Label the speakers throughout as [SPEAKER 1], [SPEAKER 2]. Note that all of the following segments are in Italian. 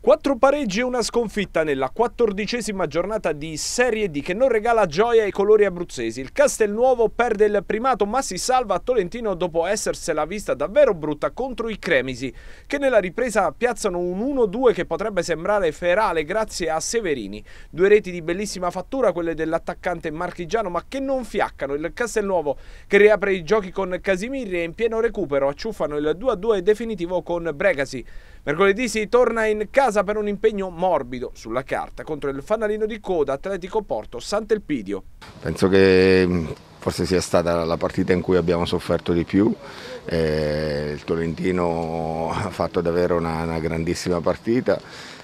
[SPEAKER 1] 4 pareggi e una sconfitta nella 14ª giornata di Serie D che non regala gioia ai colori abruzzesi. Il Castelnuovo perde il primato ma si salva a Tolentino dopo essersela vista davvero brutta contro i Cremisi, che nella ripresa piazzano un 1-2 che potrebbe sembrare ferale grazie a Severini. 2 reti di bellissima fattura, quelle dell'attaccante marchigiano, ma che non fiaccano. Il Castelnuovo che riapre i giochi con Casimiri e in pieno recupero acciuffano il 2-2 definitivo con Bregasi. Mercoledì si torna in casa per un impegno morbido sulla carta contro il fanalino di coda Atletico Porto Sant'Elpidio.
[SPEAKER 2] Penso che forse sia stata la partita in cui abbiamo sofferto di più. Il Tolentino ha fatto davvero una grandissima partita.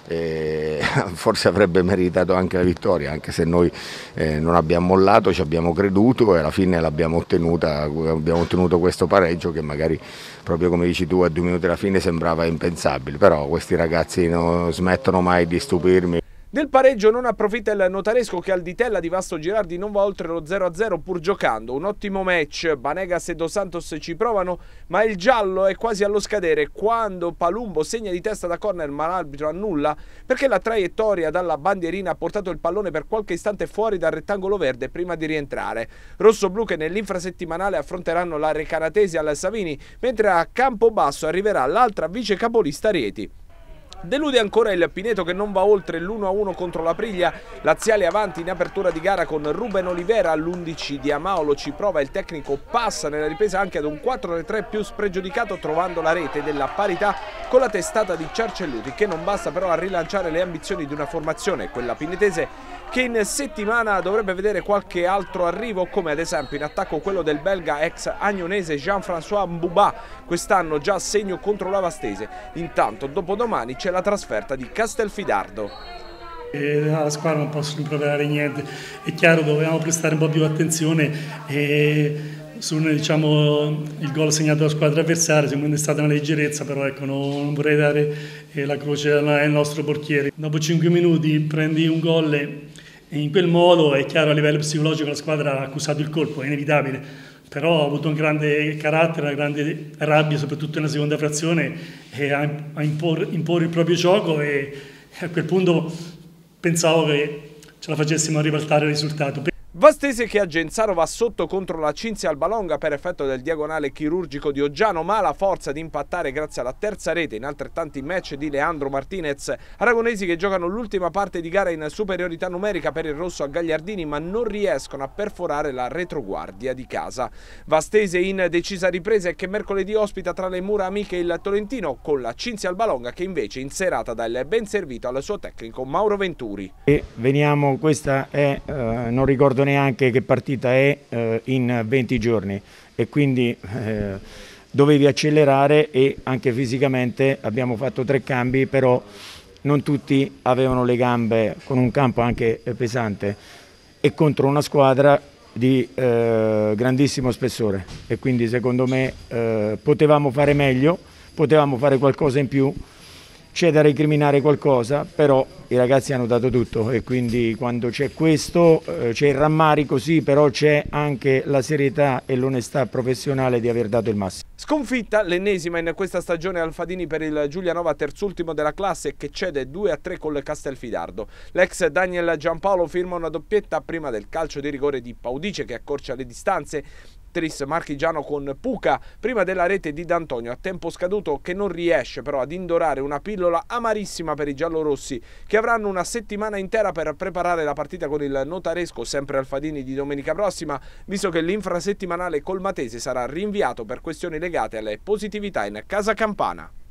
[SPEAKER 2] Forse avrebbe meritato anche la vittoria, anche se noi non abbiamo mollato, ci abbiamo creduto e alla fine l'abbiamo ottenuta, abbiamo ottenuto questo pareggio che magari, proprio come dici tu, a 2 minuti alla fine sembrava impensabile, però questi ragazzi non smettono mai di stupirmi.
[SPEAKER 1] Del pareggio non approfitta il Notaresco, che al di tella di Vasto Girardi non va oltre lo 0-0 pur giocando. Un ottimo match, Banegas e Dos Santos ci provano, ma il giallo è quasi allo scadere quando Palumbo segna di testa da corner ma l'arbitro annulla perché la traiettoria dalla bandierina ha portato il pallone per qualche istante fuori dal rettangolo verde prima di rientrare. Rossoblu che nell'infrasettimanale affronteranno la Recanatesi al Savini, mentre a Campobasso arriverà l'altra vice capolista Rieti. Delude ancora il Pineto che non va oltre l'1-1 contro la Priglia. Laziali avanti in apertura di gara con Ruben Olivera all'11 di Amaolo ci prova, il tecnico passa nella ripresa anche ad un 4-3 più spregiudicato trovando la rete della parità con la testata di Ciarcelluti, che non basta però a rilanciare le ambizioni di una formazione, quella pinetese, che in settimana dovrebbe vedere qualche altro arrivo, come ad esempio in attacco quello del belga ex agnonese Jean-François Mbouba, quest'anno già a segno contro la Vastese. Intanto dopodomani c'è la trasferta di Castelfidardo.
[SPEAKER 3] La squadra non posso rimproverare niente, è chiaro, dovevamo prestare un po' più attenzione su il gol segnato dalla squadra avversaria, secondo me è stata una leggerezza, però ecco, non vorrei dare la croce al nostro portiere. Dopo 5 minuti prendi un gol e in quel modo è chiaro, a livello psicologico la squadra ha accusato il colpo, è inevitabile, però ha avuto un grande carattere, una grande rabbia, soprattutto nella seconda frazione, a imporre il proprio gioco, e a quel punto pensavo che ce la facessimo a ribaltare il risultato.
[SPEAKER 1] Vastese che a Genzano va sotto contro la Cinzia Albalonga per effetto del diagonale chirurgico di Oggiano, ma ha la forza di impattare grazie alla terza rete in altrettanti match di Leandro Martinez. Aragonesi che giocano l'ultima parte di gara in superiorità numerica per il rosso a Gagliardini, ma non riescono a perforare la retroguardia di casa. Vastese in decisa ripresa e che mercoledì ospita tra le mura amiche il Tolentino, con la Cinzia Albalonga che invece in serata dà il ben servito al suo tecnico Mauro Venturi.
[SPEAKER 4] Questa è, non ricordo neanche che partita è in 20 giorni e quindi dovevi accelerare, e anche fisicamente abbiamo fatto 3 cambi, però non tutti avevano le gambe, con un campo anche pesante e contro una squadra di grandissimo spessore, e quindi secondo me potevamo fare meglio, potevamo fare qualcosa in più. C'è da recriminare qualcosa, però i ragazzi hanno dato tutto, e quindi quando c'è questo c'è il rammarico, sì, però c'è anche la serietà e l'onestà professionale di aver dato il massimo.
[SPEAKER 1] Sconfitta, l'ennesima in questa stagione Alfadini per il Giulianova, terzultimo della classe, che cede 2-3 col Castelfidardo. L'ex Daniel Giampaolo firma una doppietta prima del calcio di rigore di Paudice che accorcia le distanze. Tris marchigiano con Puca prima della rete di D'Antonio a tempo scaduto, che non riesce però ad indorare una pillola amarissima per i giallorossi, che avranno una settimana intera per preparare la partita con il Notaresco, sempre Alfadini, di domenica prossima, visto che l'infrasettimanale colmatese sarà rinviato per questioni legate alle positività in casa campana.